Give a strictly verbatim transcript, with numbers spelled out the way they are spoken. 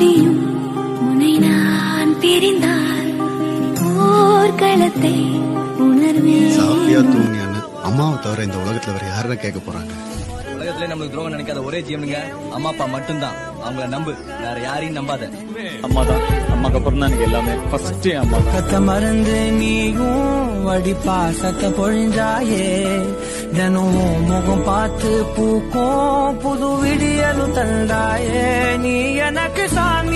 நொடியும் உன்னை நான் பிரிந்தால் போர்க்களத்தை உணர்வேன். சாப்பியா தூங்கியான்னு அம்மாவை தவிர இந்த உலகத்துல வேற யாரும் கேட்க போறாங்க? உலகத்திலே நம்மளுக்கு துரோகம் நினைக்காத ஒரே ஜீவனுங்க அம்மா அப்பா மட்டும்தான். அவங்கள நம்பு, வேற யாரையும் நம்பாத. அம்மா தான். அம்மாக்கு அப்புறம் தான் எனக்கு எல்லாமே. ஃபர்ஸ்ட் அம்மா தான். கத்த மறந்து நீயும் வடி பாசத்தை பொழிஞ்சாயே, தினம் முகம் பார்த்து பூக்கும் புது விடியலும் தந்தாயே. நீ எனக்கு சாமி